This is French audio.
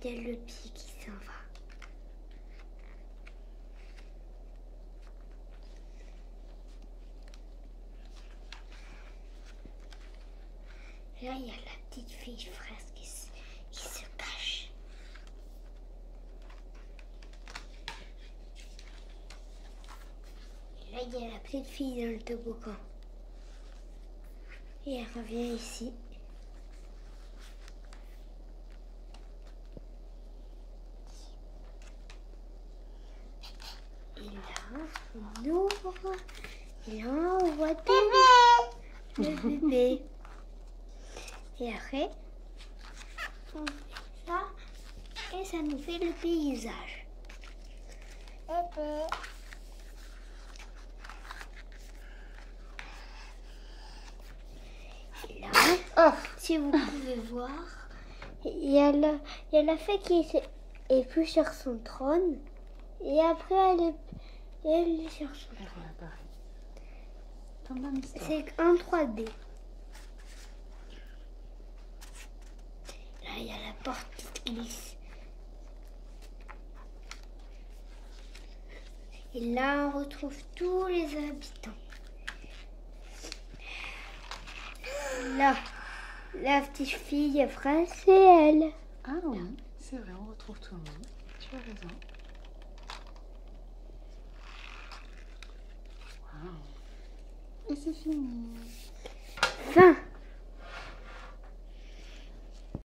il y a le pied qui s'en va. Là, il y a la petite fille fraise qui se cache. Et là, il y a la petite fille dans le toboggan. Et elle revient ici. Et là, on ouvre. Et là, on voit le bébé. Et après, on fait ça. Et ça nous fait le paysage. Et là, si vous pouvez voir, il y a la fée qui est plus sur son trône. Et après, elle est sur son trône. C'est en 3D. Là, il y a la porte qui glisse. Et là, on retrouve tous les habitants. Là, la petite fille fraise, c'est elle. Ah oui, c'est vrai, on retrouve tout le monde. Tu as raison. Wow. Et c'est fini. Fin.